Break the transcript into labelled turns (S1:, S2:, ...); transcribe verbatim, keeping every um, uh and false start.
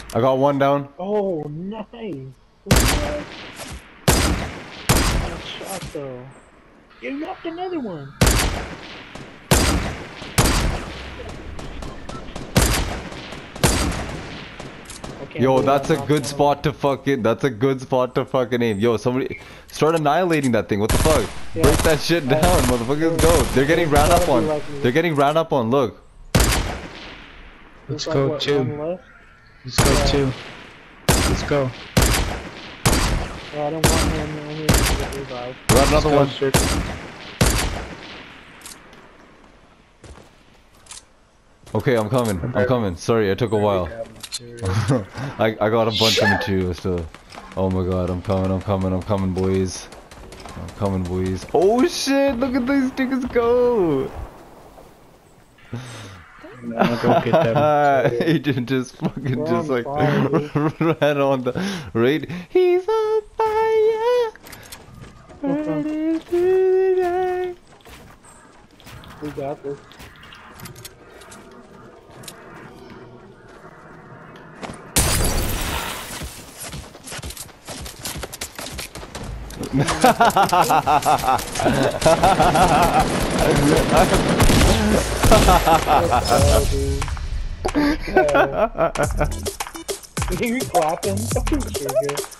S1: I got one down.
S2: Oh, nice. What? That shot though. You knocked another one.
S1: Yo, that's a good spot to fucking. That's a good spot to fucking aim. Yo, somebody start annihilating that thing. What the fuck? Yeah. Break that shit down, uh, motherfuckers. Go. They're getting ran up on. Like They're getting ran up on. Look.
S3: Let's go like, two. Let's go yeah. two. Let's go.
S2: Yeah, I don't want him. I need him to get revived.
S1: We got another one. Okay, I'm coming. I'm coming. Sorry, I took a while. I I got a bunch of material still. Oh my god, I'm coming. I'm coming. I'm coming, boys. I'm coming, boys. Oh shit! Look at these stickers go.
S3: No, go get them.
S1: Agent just fucking We're just like fire, ran on the raid. He's on fire. Ready to die.
S2: We got this. Are you clapping? Fucking sugar.